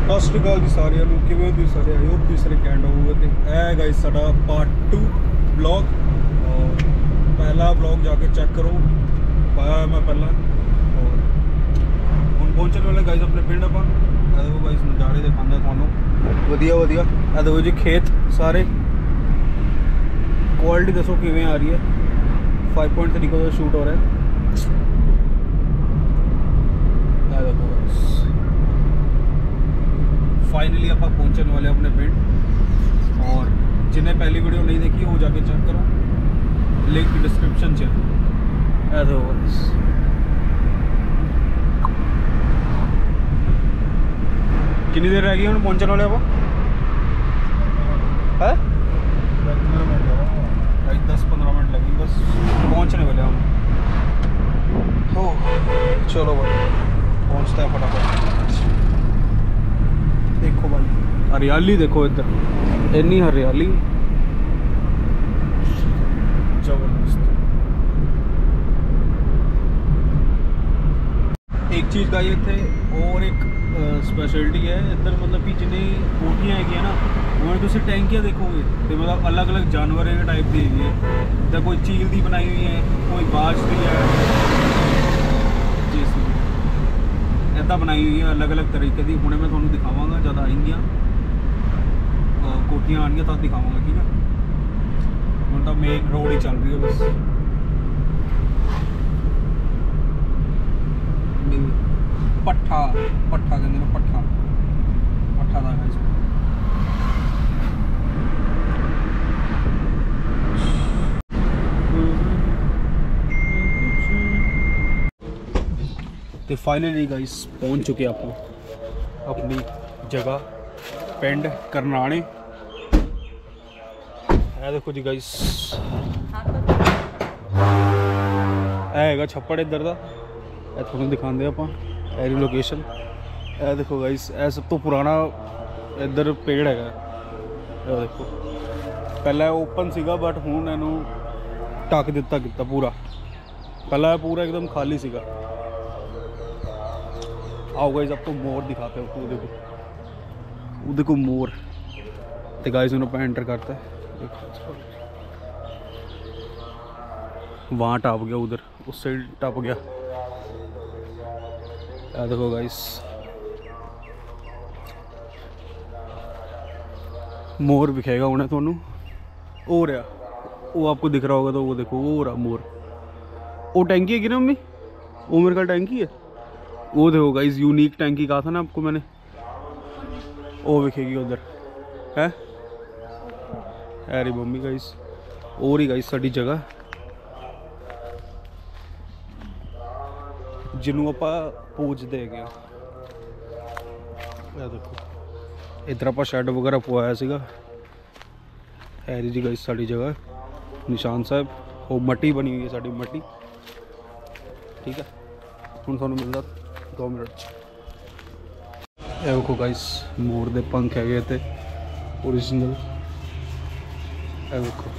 ਸਤਿ ਸ਼੍ਰੀ ਅਕਾਲ ਜੀ ਸਾਰਿਆਂ ਨੂੰ। ਕਿਵੇਂ ਹੋ ਤੁਸੀਂ ਸਾਰੇ? ਆਈ ਹੋਪ ਤੁਸੀਂ ਸਾਰੇ ਕੈਂਟ ਹੋਵੋਗੇ। ਤੇ ਇਹ ਗਾਇਸ ਸਾਡਾ ਪਾर्ट 2 ब्लॉग और पहला ब्लॉग जाके चेक करो, पाया मैं पहला। और हम पहुंचने वाले गाइस अपने पिंड ਆਪਾਂ। ਇਹ ਦੇਖੋ गाइस नज़ारे दिखाना ਤੁਹਾਨੂੰ ਵਧੀਆ ਵਧੀਆ। ਇਹ देखो जी खेत सारे। क्वालिटी दसो किवें आ रही है। 5.3 का शूट हो रहा है। ये देखो फाइनली आप पहुंचने वाले अपने पिंड। और जिन्हें पहली वीडियो नहीं देखी वो जाके चेक करो, लिंक डिस्क्रिप्शन च। कितनी देर रह गई हम पहुंचने वाले? आप है 10-15 मिनट लगी बस पहुंचने वाले हम। हो चलो भाई पहुंचते हैं फटाफट। देखो भाई हरियाली देखो, इधर इतनी हरियाली जबरदस्त। एक चीज़ का ये थे और एक स्पैशलिटी है इधर, मतलब कि जिन्हें कोठियाँ है ना उन्हें तुम टैंकियाँ देखोगे तो मतलब अलग अलग जानवर टाइप की है। इधर कोई चील दी बनाई हुई है, कोई बाज दी है, जैसी ऐसा बनाई हुई है अलग अलग तरीके की। हुणे मैं थोड़ा दिखावांगा ज़्यादा आएंगियाँ कोठियाँ आएंगी तब दिखावांगा, ठीक है। हम तो मेन रोड ही चल रही है बस। पट्ठा पट्ठा कहते हैं, पट्ठा पट्ठा था इसमें। तो फाइनली गाइस पहुंच चुके आप अपनी जगह पिंड करनाणे। है देखो जी गाइस है छप्पड़ इधर का, थोड़ा दिखाते आप एरी लोकेशन। यह देखो गाइस यह सब तो पुराना इधर पेड़ है। देखो पहले ओपन सीगा बट हुण इनू ढक दिता किता पूरा। पहला पूरा एकदम खाली सीगा। आओ गाइस आपको मोर दिखाते हो। वो देखो मोर। तो गाइस उन्होंने पे एंटर करता है, वहाँ टप गया, उधर उस साइड टप गया। देखो गाइस मोर दिखेगा उन्हें थोनू। हो रहा वो आपको दिख रहा होगा, तो वो देखो वो रहा मोर। वो टैंकी है कि ना मम्मी? वो मेरे का टैंकी है। वो देखो गाइस यूनिक टैंकी कहा था ना आपको मैंने, वो दिखेगी उधर है। अरे मम्मी गाइस और ही गाइस साड़ी जगह जिन्हों आप पूजते है। देखो इधर आप शैड वगैरह पवाया सीगा। हैरी जी गाइस साड़ी जगह निशान साहब। वो मट्टी बनी हुई है साड़ी मट्टी, ठीक है। हुण थानू मिलदा 2 मिनट। देखो गाइस मोर दे पंख है ओरिजिनल। देखो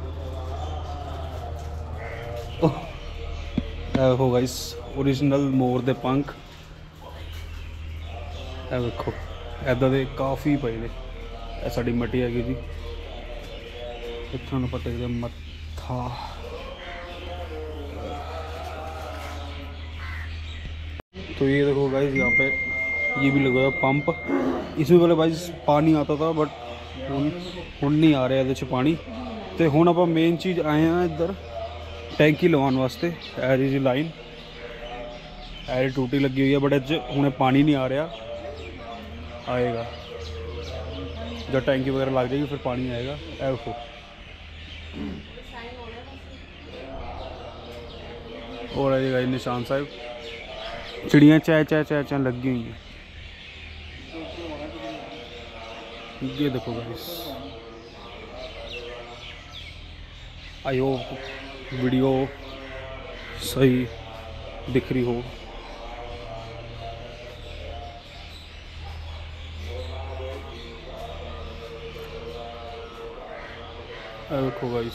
देखो गाइस ओरिजिनल मोर दे पंख। देखो ऐदा दे काफ़ी पे ने। साड़ी मट्टी हैगी जी। इतना पता है मत्था। तो ये देखो गाइस यहाँ पे ये भी लगा हुआ पंप। इसमें पहले गाइस पानी आता था बट हुण नहीं आ रहा है पानी। तो हुण आप मेन चीज़ आए हैं इधर टैंकी लवाने वास्ते। ऐरी जी लाइन ऐरी टूटी लगी हुई है बट हुणे पानी नहीं आ रहा, आएगा जब टैंकी वगैरह लग जाएगी फिर पानी आएगा। देखो और है गाइस निशान साहब। चिड़ियाँ चै चै चै चै लगी हुई हैं। ये देखो गाइस आई होप वीडियो सही दिख रही हो। देखो गाइस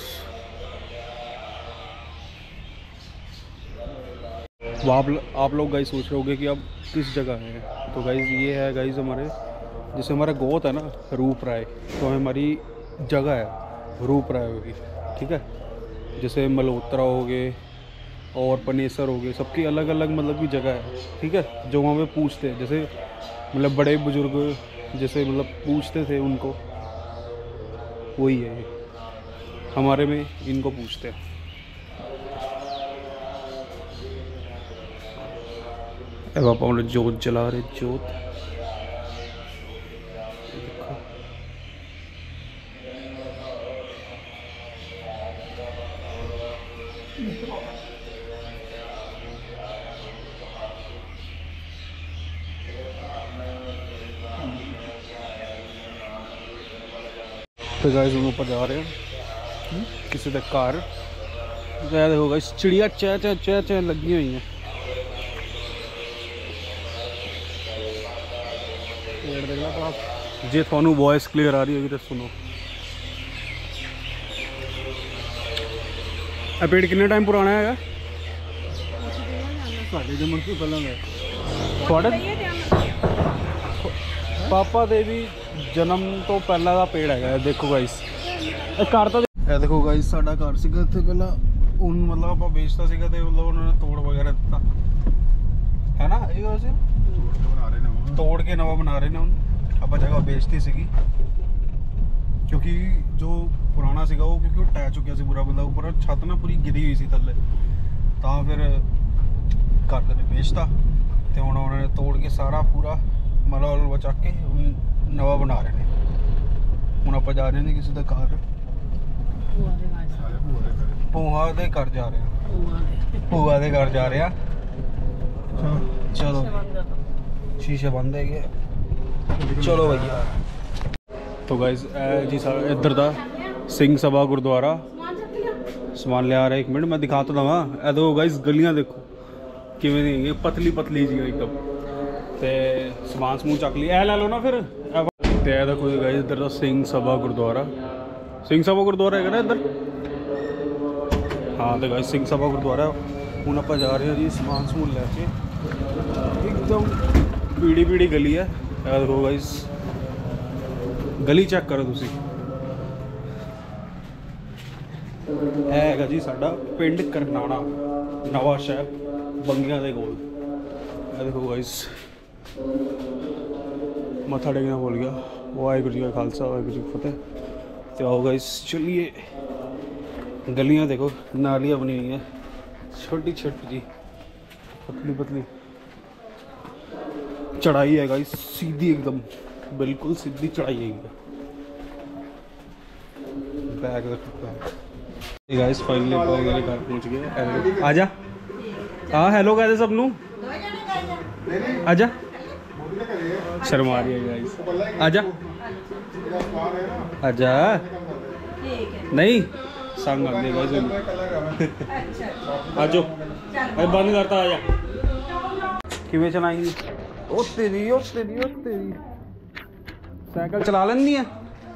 वो आप लोग गाइस सोच रहे होगे कि अब किस जगह है। तो गाइस ये है गाइस हमारे जैसे हमारा गोत है ना रूप राय, तो हमारी जगह है रूप राय होगी, ठीक है। जैसे मल्होत्रा हो गए और पनेसर हो गए, सबकी अलग अलग मतलब की जगह है, ठीक है। जो वहाँ पे पूछते हैं, जैसे मतलब बड़े बुजुर्ग जैसे मतलब पूछते थे उनको, वही है ये। हमारे में इनको पूछते हैं। अब आप हम लोग जोत जला रहे, जोत तो गाइस हम ऊपर जा रहे हैं किसी तक कार ज़्यादा होगा। इस चिड़िया चै चै चै चै लगी हुई हैं। जे थानू वॉइस क्लियर आ रही होगी तो सुनो। ਇਹ पेड़ किन्ने टाइम पुराना है? साढ़े जमन से पहले पापा दे भी जन्म तो पहला का पेड़ है। देखो गाइस घर तो देखो गाइस साडा घर सीगा इत्थे पहला, हुण मतलब आपां बेचता सीगा ते मतलब उन्होंने तोड़ वगैरह दिता है ना। ये वैसे तोड़ के नवा बना रहे ने हुण। आपां जगह बेचती सीगी क्योंकि जो पुराना सीगा वो क्योंकि टह चुकिया सी पूरा, मतलब ऊपर छत ना पूरी गिरी हुई सी थल्ले, तां फिर घर ने बेचता ते हुण उन्होंने तोड़ के सारा पूरा मतलब बचा के नवा बना रहे हैं। हुण आपां जा रहे हैं किसी का घर, ਭੂਆ ਦੇ ਘਰ ਜਾ ਰਹੇ ਹਾਂ। ਭੂਆ ਦੇ ਘਰ ਜਾ ਰਹੇ ਆ। ਚਲੋ शीशे बंद है। चलो भैया। तो गाइस जी साहब इधर दा सिंह सभा गुरुद्वारा समान लिया रहा है। 1 मिनट मैं दिखा तो दवा। ए दो गाइस गलियां देखो किवें दी पतली पतली जी एकदम, ते समान समूह चक लिया। ए लै लो ना फिर। ते देखो गाइस इधर दा सिंह सभा गुरुद्वारा, सिंह सभा गुरुद्वारा है ना इधर। हाँ तो गाइस सिंह सभा गुरुद्वारा हुण आपां जा रहे हैं जी समान समून लैके। एकदम पीड़ी पीड़ी गली है। देखो गाइस गली चेक करो तुसी। है जी साडा पिंड करनाना नवा शहर बंगियां दे कोल। देखो गाइस मत्था टेकना भुल गया। वाहिगुरू जी का खालसा वाहिगुरू जी की फतेह। तो आओ गाइस चलिए। गलियां देखो नालियाँ बनी हुई हैं छोटी छोटी जी, पतली पतली। चढ़ाई है गाइस सीधी एकदम, बिल्कुल सीधी चढ़ाई है। बैग देखो गाइस फाइनली मेरे घर पहुंच गए। आजा हाँ हेलो कहते सब नू। आजा शर्मा रही है गाइस। आजा आजा नहीं संग आते आजो बंद करता। आजा किवें चलाएंगी? ओ तेरी साइकिल चला लेंदी है?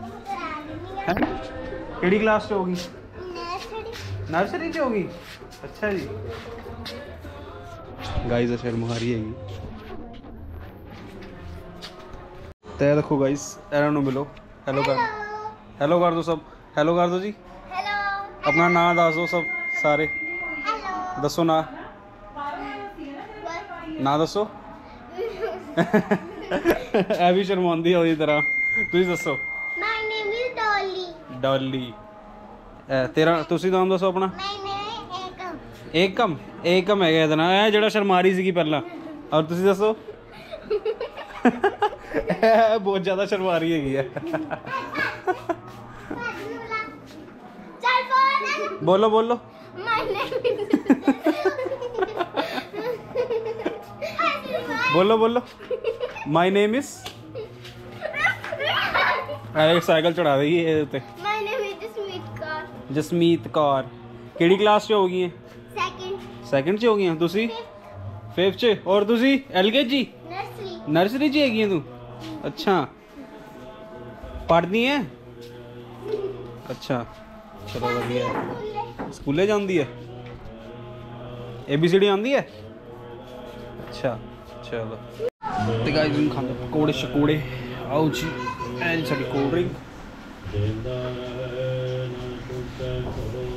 केड़ी क्लास च होगी? नर्सरी च होगी। अच्छा जी गाइस शर्मा रही है। तो देखो गाइस इन्हों नूं मिलो। हेलो कर दो सब। हेलो कर दो जी। अपना नाम दस दो सब सारे। दसो ना दसो। ए भी शर्मांदी है तरह। तुसी दसो। My name is Dolly. Dolly तेरा तुसी नाम दसो अपना। एकम है इहदा नाम। है जेड़ा शर्मा रही सी पहला। और तुसी दसो। बहुत ज़्यादा शर्मा रही है। बोलो बोलो। बोलो बोलो। My name is. अरे साइकिल चढ़ा देगी ये ते। My name is Jasmeet Kaur. Jasmeet Kaur केड़ी क्लास च होगी? सेकंड च होगी हैं तुसी? 5th च। और तुसी LKG नर्सरी च हैगी तू? अच्छा पढ़दी है? अच्छा चलो बढ़िया। स्कूले जाती है? ABCD आती है? अच्छा चलो। तो गाइस खाते पकौड़े शकोड़े आओ जी एंड साडी कोल्ड ड्रिंक